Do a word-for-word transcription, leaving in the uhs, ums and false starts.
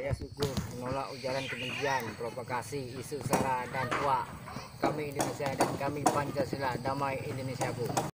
Saya syukur menolak ujaran kebencian, provokasi, isu sara dan hoak. Kami Indonesia dan kami Pancasila, damai Indonesiaku.